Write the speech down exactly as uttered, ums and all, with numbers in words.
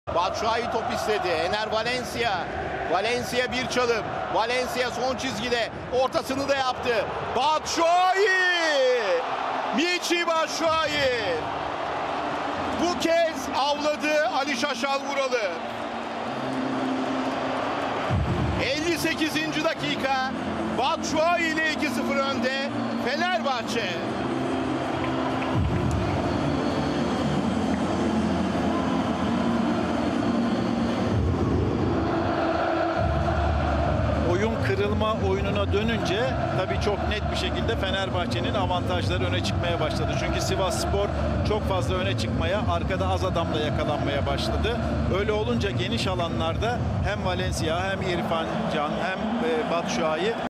Batshuayi top istedi. Ener Valencia. Valencia bir çalım. Valencia son çizgide. Ortasını da yaptı. Batshuayi! Michy Batshuayi! Bu kez avladı Ali Şaşal Vuralı. elli sekizinci dakika. Batshuayi ile iki sıfır önde Fenerbahçe. Oyun kırılma oyununa dönünce tabii çok net bir şekilde Fenerbahçe'nin avantajları öne çıkmaya başladı. Çünkü Sivasspor çok fazla öne çıkmaya, arkada az adamla yakalanmaya başladı. Öyle olunca geniş alanlarda hem Valencia hem İrfan Can hem Batshuayi